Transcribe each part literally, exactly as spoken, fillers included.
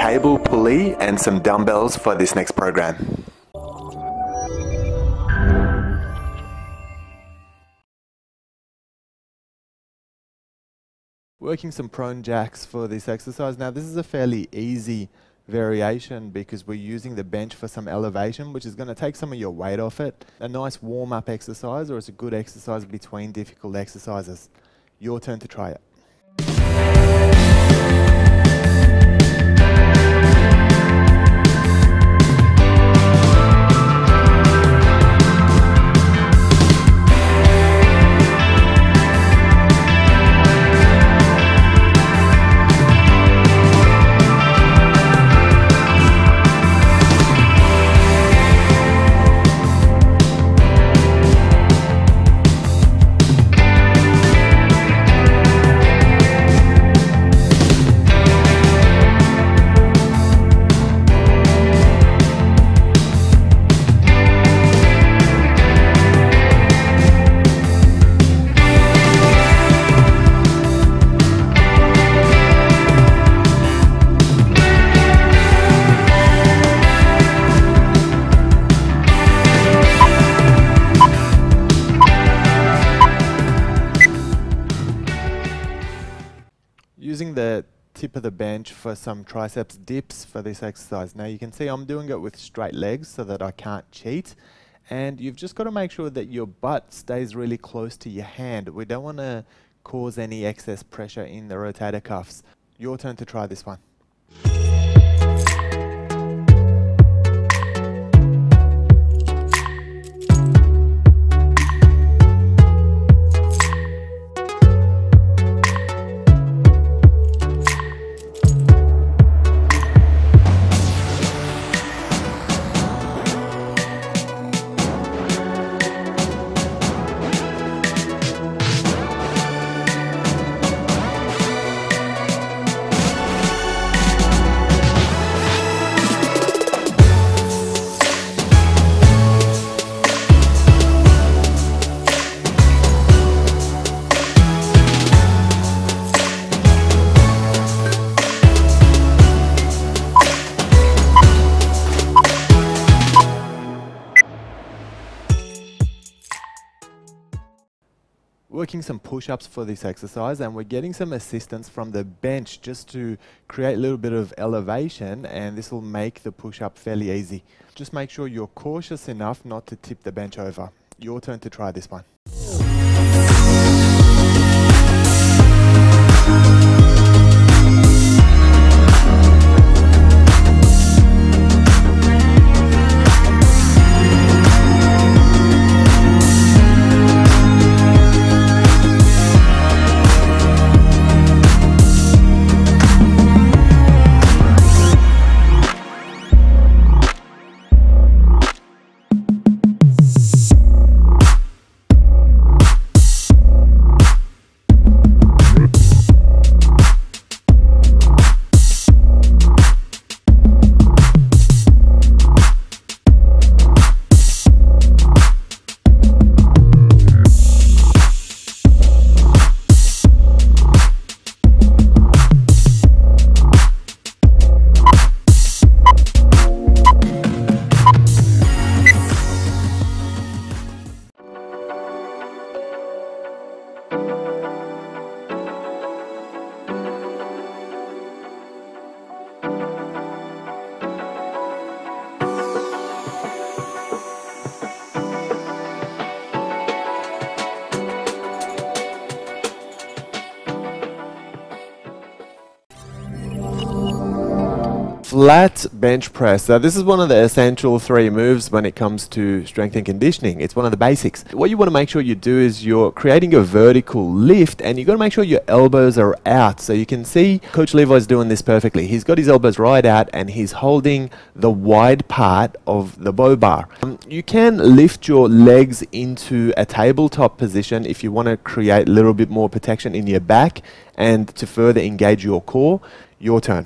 cable pulley and some dumbbells for this next program. Working some prone jacks for this exercise. Now this is a fairly easy variation because we're using the bench for some elevation, which is going to take some of your weight off it. A nice warm-up exercise, or it's a good exercise between difficult exercises. Your turn to try it. Using the tip of the bench for some triceps dips for this exercise. Now you can see I'm doing it with straight legs so that I can't cheat, and you've just got to make sure that your butt stays really close to your hand. We don't want to cause any excess pressure in the rotator cuffs. Your turn to try this one. Working some push-ups for this exercise, and we're getting some assistance from the bench just to create a little bit of elevation, and this will make the push-up fairly easy. Just make sure you're cautious enough not to tip the bench over. Your turn to try this one. Flat bench press. So this is one of the essential three moves when it comes to strength and conditioning. It's one of the basics. What you want to make sure you do is you're creating a vertical lift, and you've got to make sure your elbows are out. So you can see Coach Levi's doing this perfectly. He's got his elbows right out and he's holding the wide part of the bow bar. Um, you can lift your legs into a tabletop position if you want to create a little bit more protection in your back and to further engage your core. Your turn.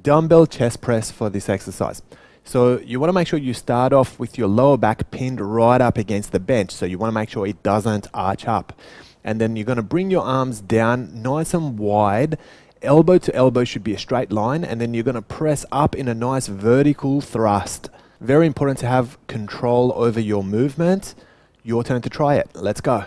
dumbbell chest press for this exercise. So you want to make sure you start off with your lower back pinned right up against the bench. So you want to make sure it doesn't arch up. And then you're going to bring your arms down nice and wide. Elbow to elbow should be a straight line. And then you're going to press up in a nice vertical thrust. Very important to have control over your movement. Your turn to try it. Let's go.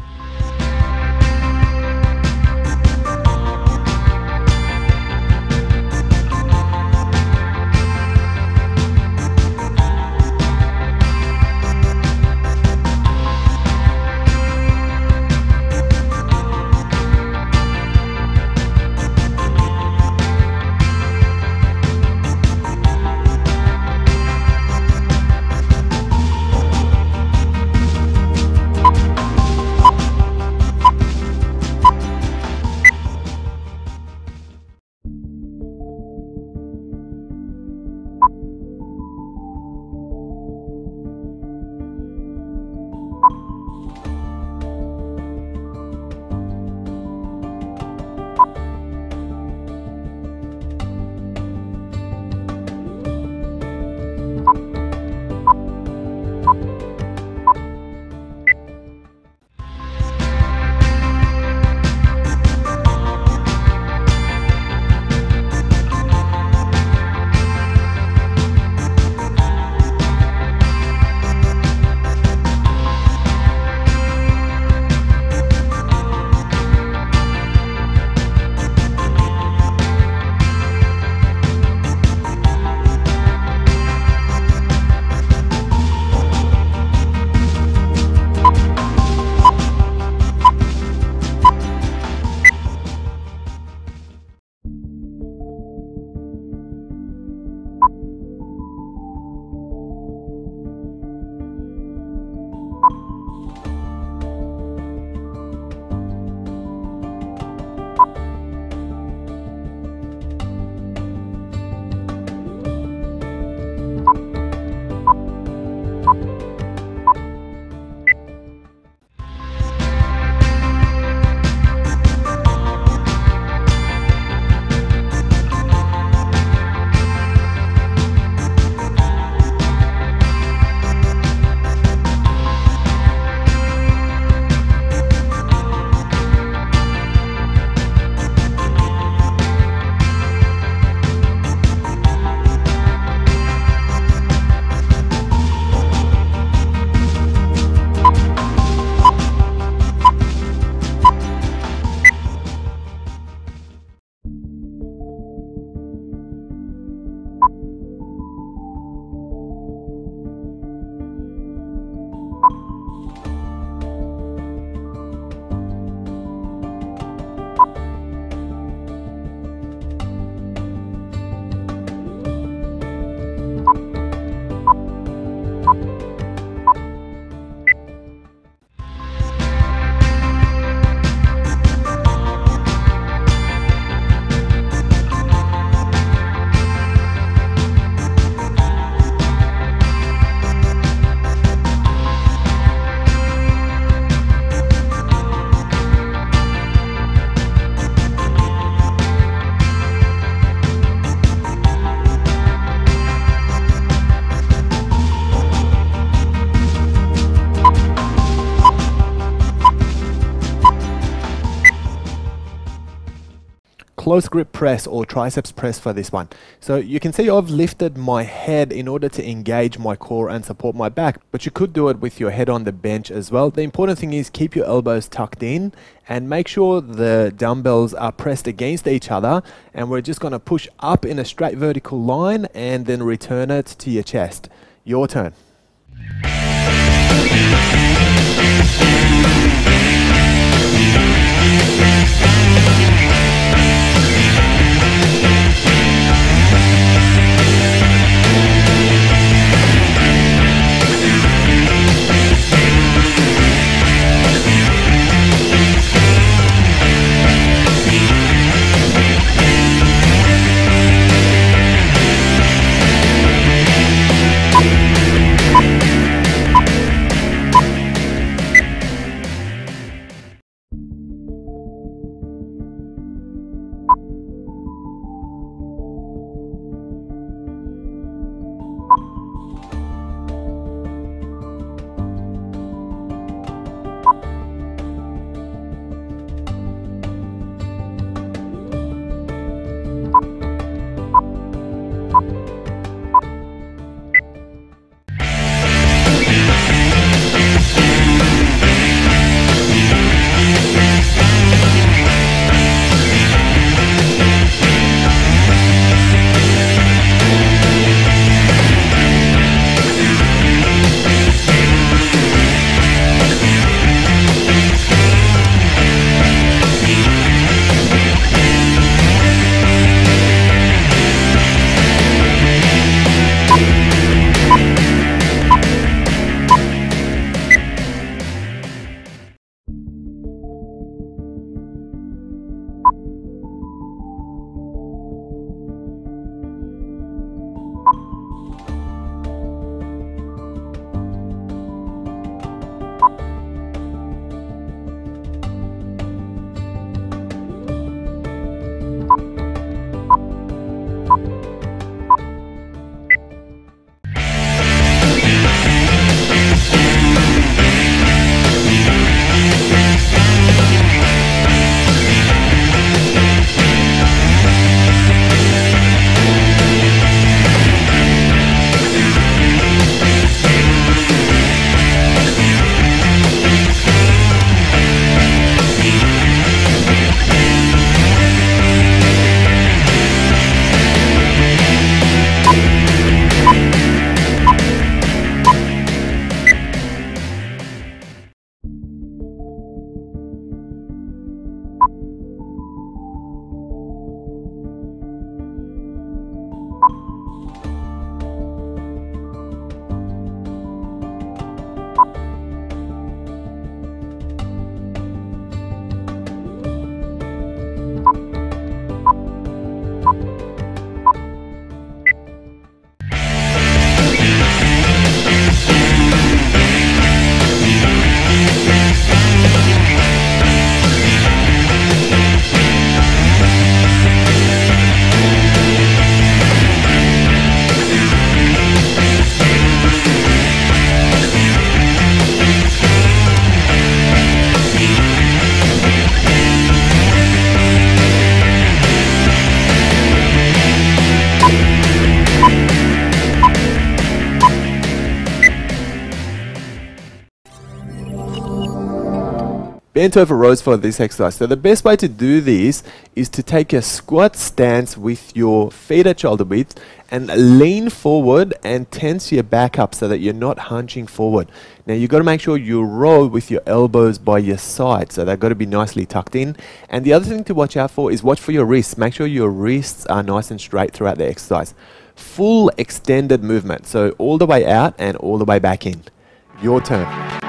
Close grip press or triceps press for this one. So you can see I've lifted my head in order to engage my core and support my back, but you could do it with your head on the bench as well. The important thing is keep your elbows tucked in and make sure the dumbbells are pressed against each other, and we're just going to push up in a straight vertical line and then return it to your chest. Your turn. Bent over rows for this exercise. So the best way to do this is to take a squat stance with your feet at shoulder width and lean forward and tense your back up so that you're not hunching forward. Now you've got to make sure you roll with your elbows by your side, so they've got to be nicely tucked in. And the other thing to watch out for is watch for your wrists. Make sure your wrists are nice and straight throughout the exercise. Full extended movement, so all the way out and all the way back in. Your turn.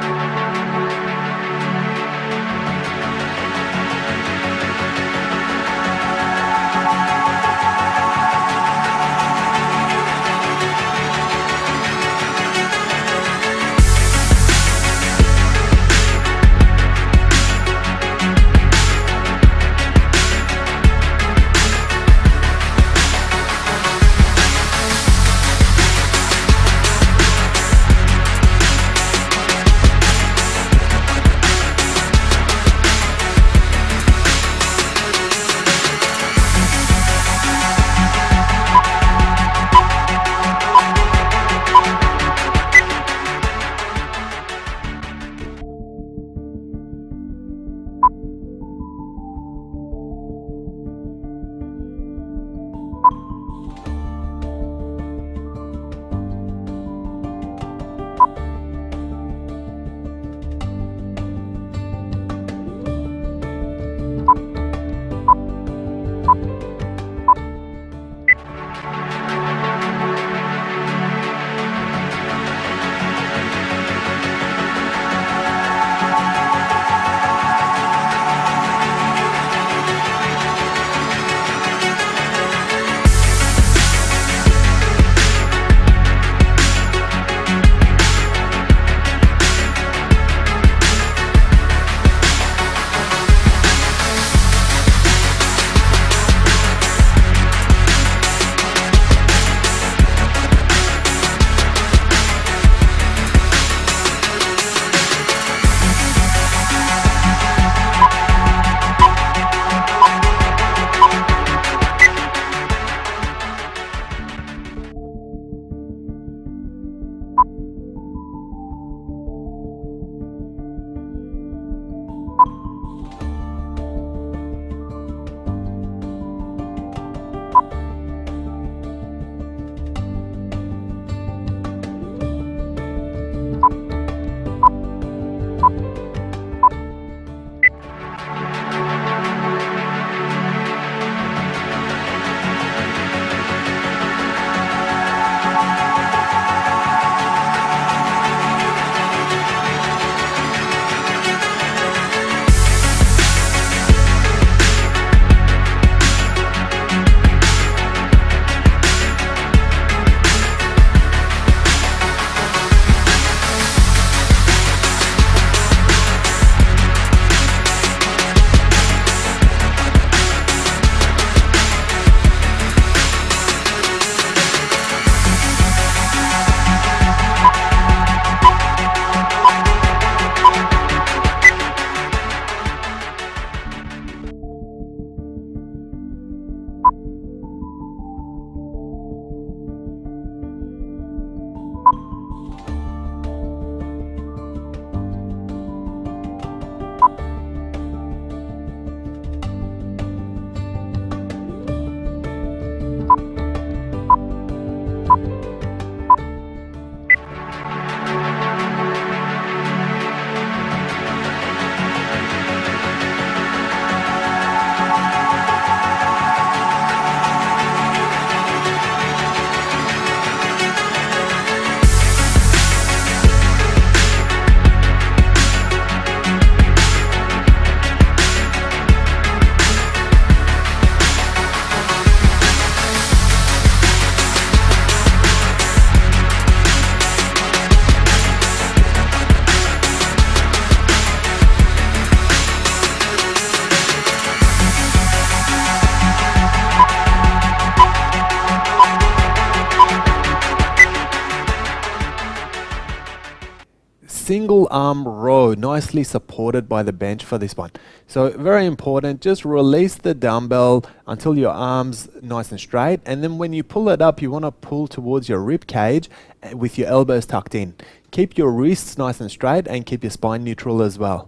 single arm row, nicely supported by the bench for this one. So very important, just release the dumbbell until your arm's nice and straight, and then when you pull it up, you want to pull towards your rib cage with your elbows tucked in. Keep your wrists nice and straight and keep your spine neutral as well.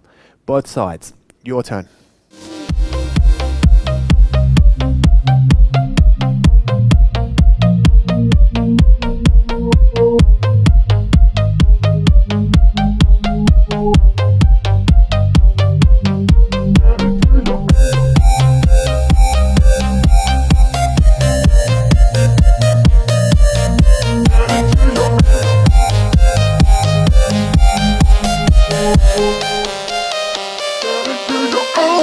Both sides. Your turn. Oh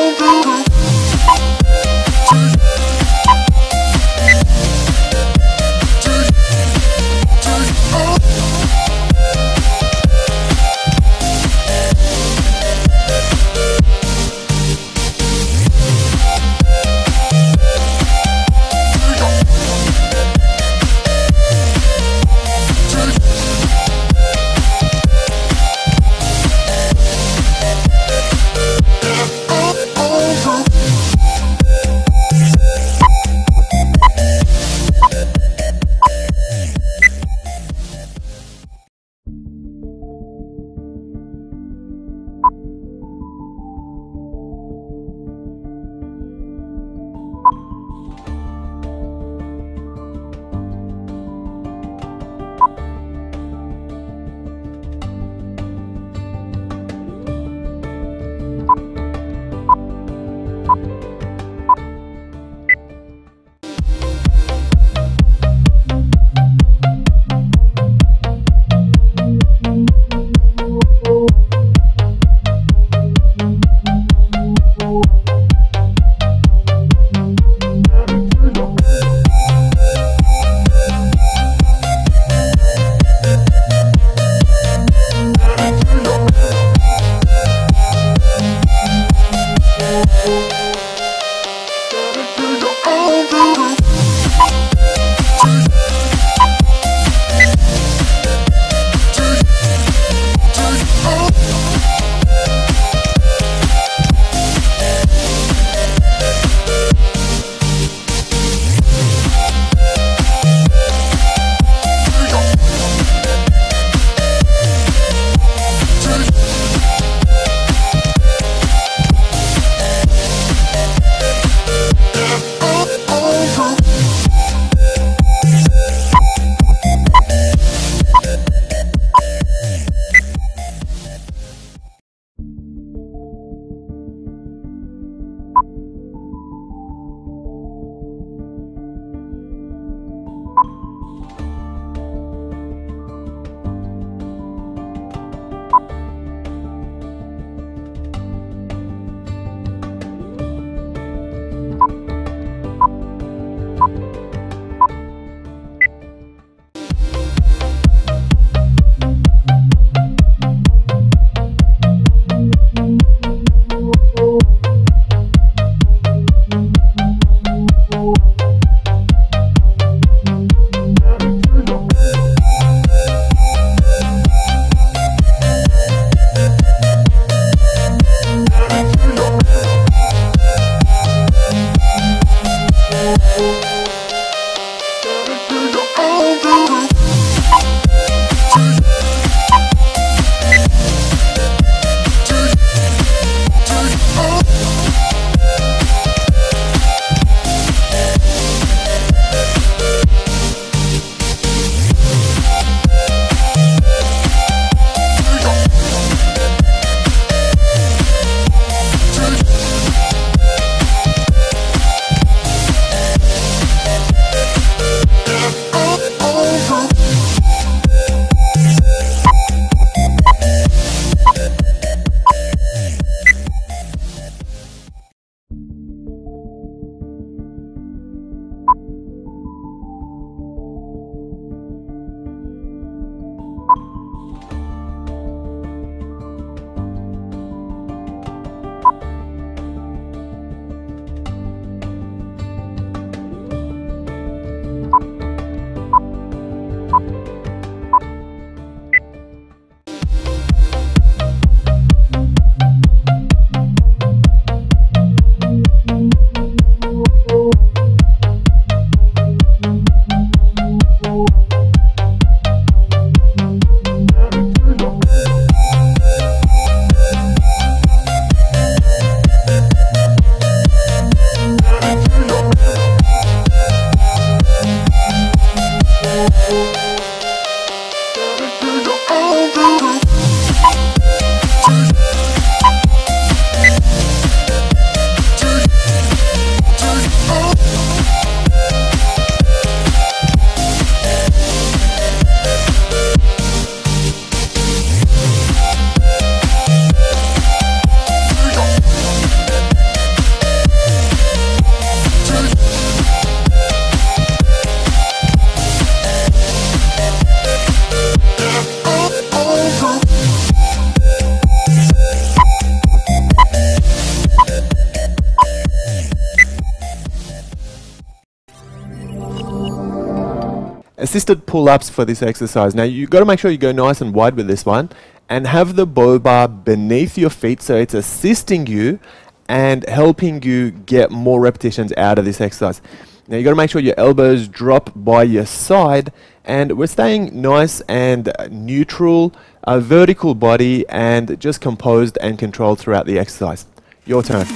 Assisted pull-ups for this exercise. Now you've got to make sure you go nice and wide with this one and have the bow bar beneath your feet so it's assisting you and helping you get more repetitions out of this exercise. Now you've got to make sure your elbows drop by your side and we're staying nice and neutral, a vertical body and just composed and controlled throughout the exercise. Your turn.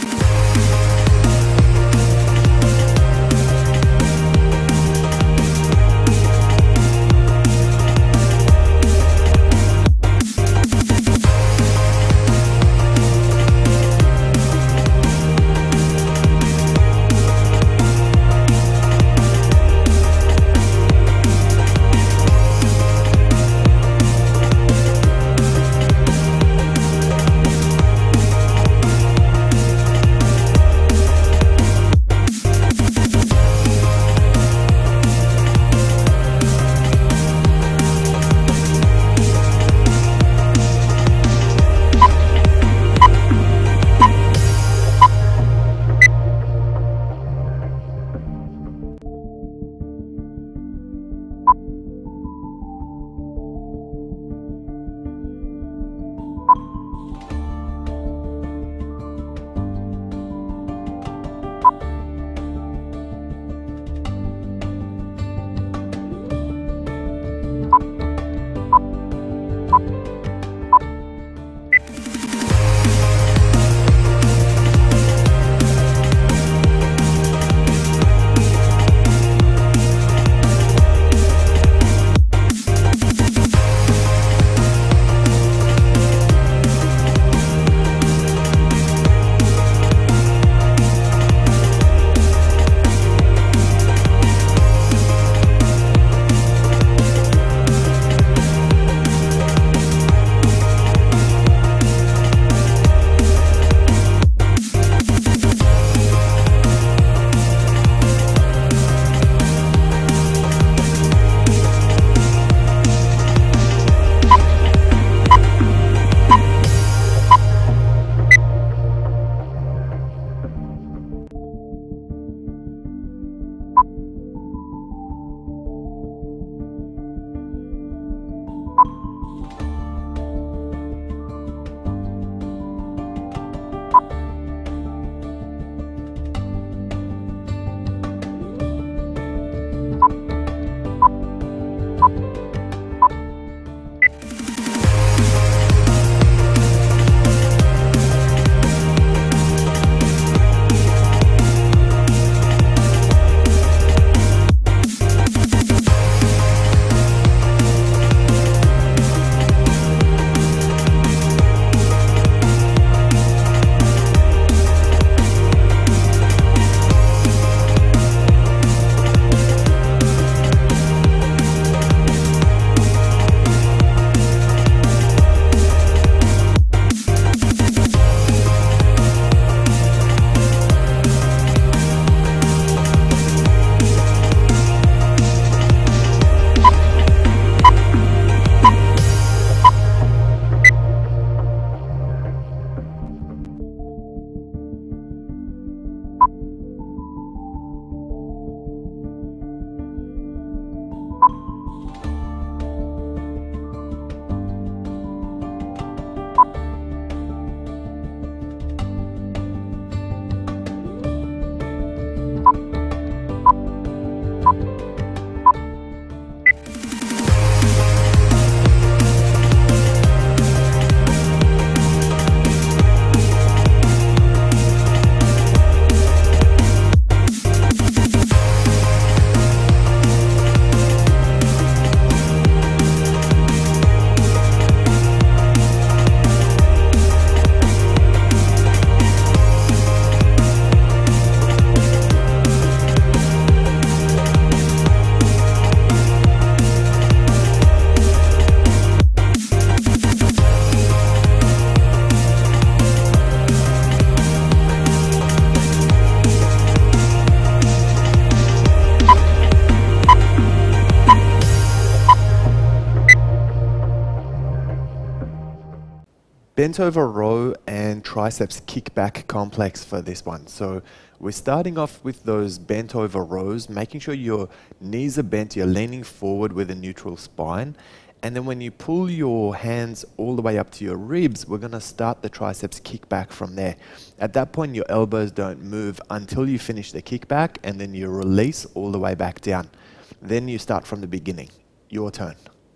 bent over row and triceps kickback complex for this one. So we're starting off with those bent over rows, making sure your knees are bent, you're leaning forward with a neutral spine. And then when you pull your hands all the way up to your ribs, we're going to start the triceps kickback from there. At that point, your elbows don't move until you finish the kickback, and then you release all the way back down. Then you start from the beginning. Your turn.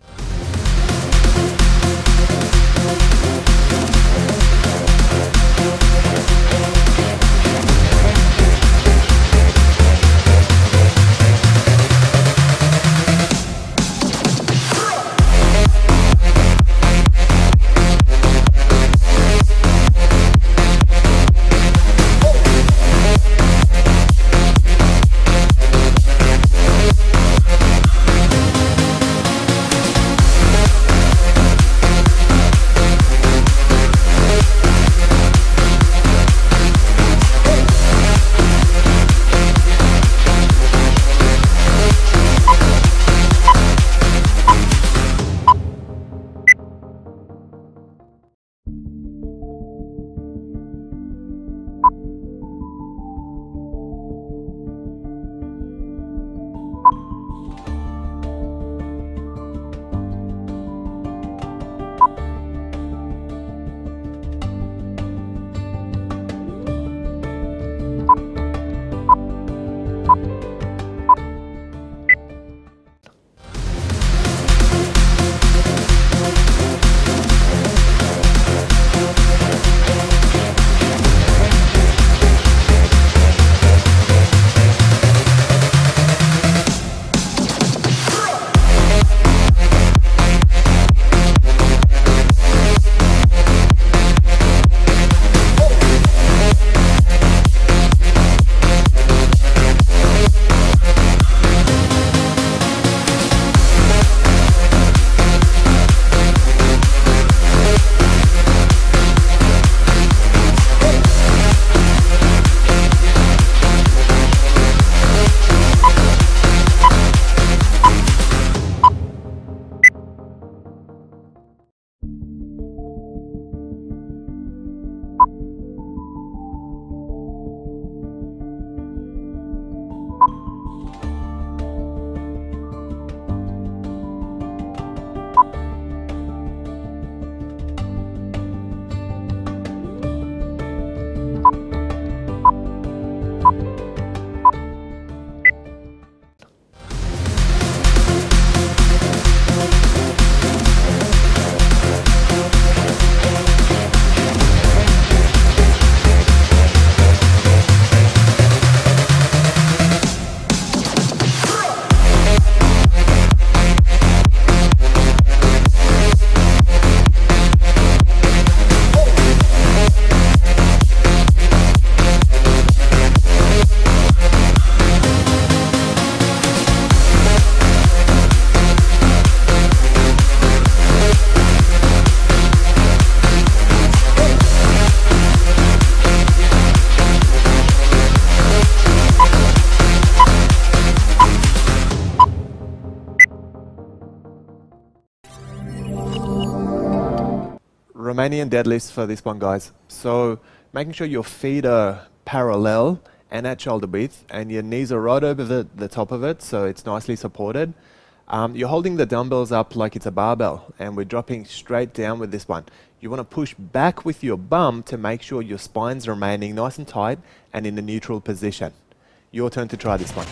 Romanian deadlifts for this one, guys. So making sure your feet are parallel and at shoulder width, and your knees are right over the, the top of it, so it's nicely supported. Um, you're holding the dumbbells up like it's a barbell, and we're dropping straight down with this one. You want to push back with your bum to make sure your spine's remaining nice and tight and in a neutral position. Your turn to try this one.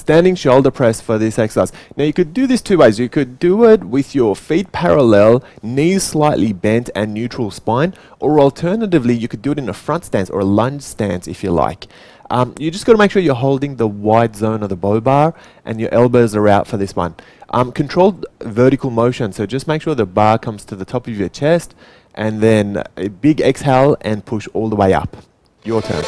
standing shoulder press for this exercise. Now you could do this two ways. You could do it with your feet parallel, knees slightly bent and neutral spine, or alternatively you could do it in a front stance or a lunge stance if you like. Um, you just got to make sure you're holding the wide zone of the bow bar and your elbows are out for this one. Um, controlled vertical motion, so just make sure the bar comes to the top of your chest and then a big exhale and push all the way up. Your turn.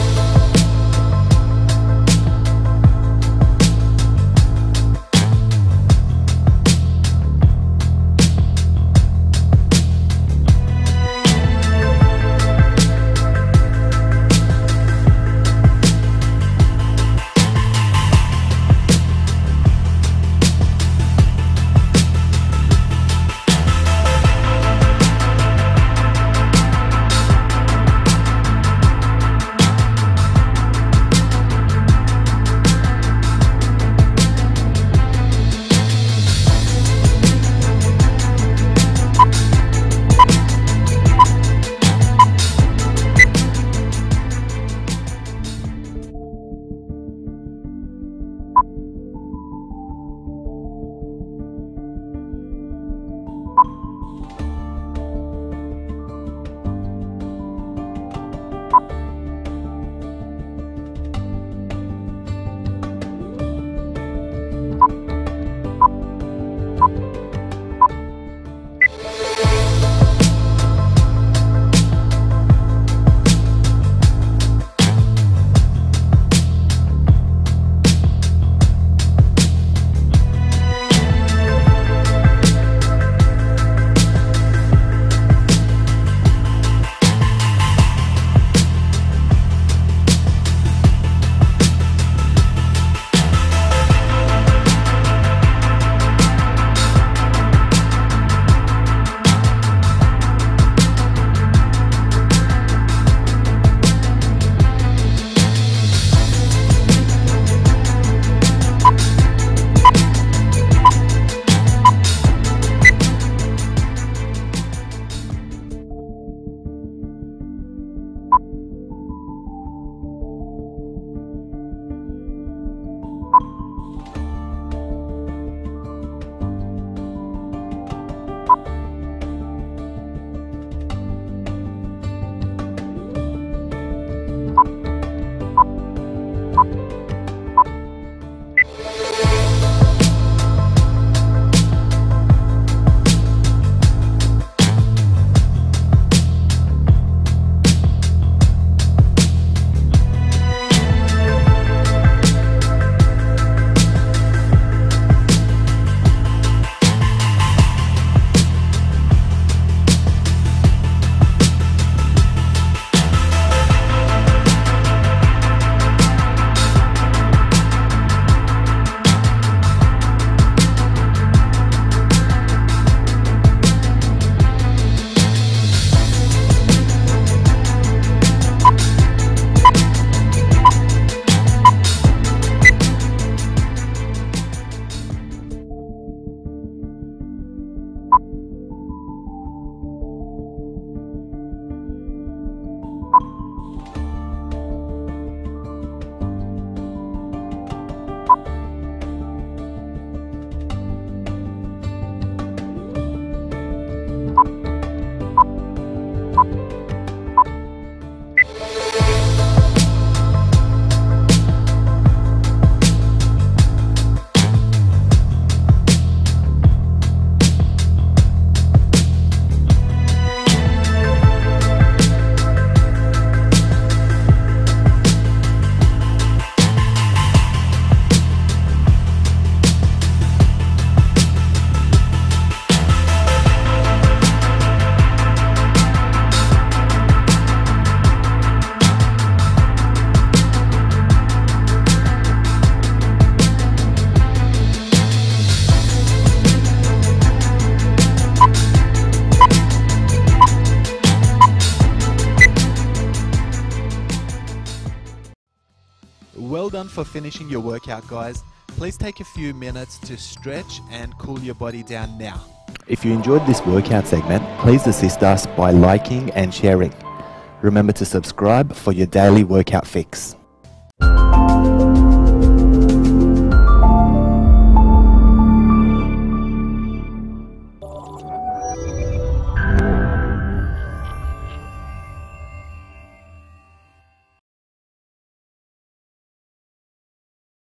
Well done for finishing your workout, guys. Please take a few minutes to stretch and cool your body down now. If you enjoyed this workout segment, please assist us by liking and sharing. Remember to subscribe for your daily workout fix.